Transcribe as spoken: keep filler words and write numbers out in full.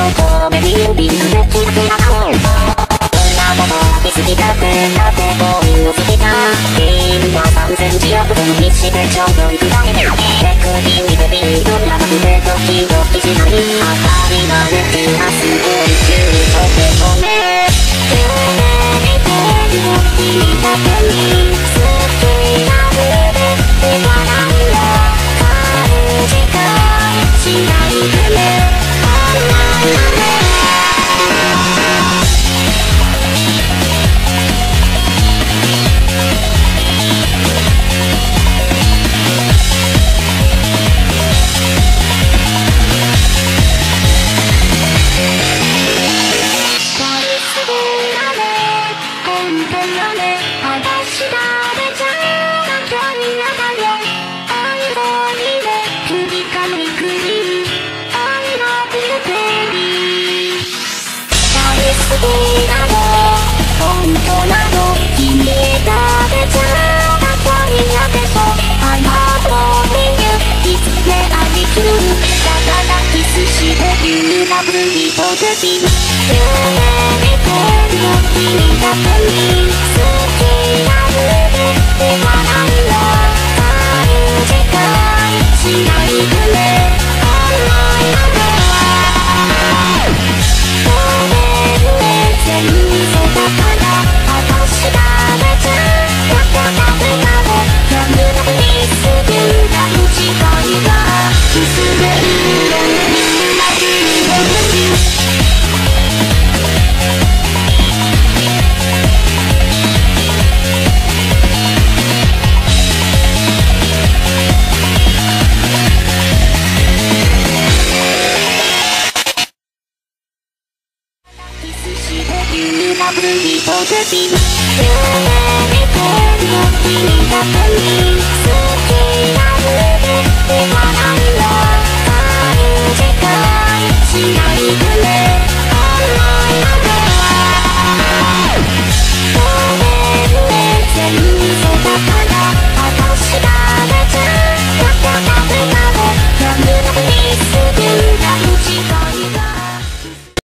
求める指にできてなかろう。どんなことだって好きだってだってこういうの好きだ。ゲームはさんぜんじおく分にしてちょうどいくだけで手首にベビーどんな風でドキドキしない。明かりが出てはすごい急に溶け込め。夢見てる君だけに好きな風で手がないよ。感じがしないでね。好きなの本当なの君だけじゃかっこいいやでしょ I'm loving you いつでありきるだからキスして You love me for the team 夢見てるよ君だけに好きな風で手がないよ感じがしないでね I love you 全部嘘だから私だけじゃわからないだろうやむなくに過ぎるなる時間が薄れるのになくにもYou love me for the team 夢見てるよ君だけに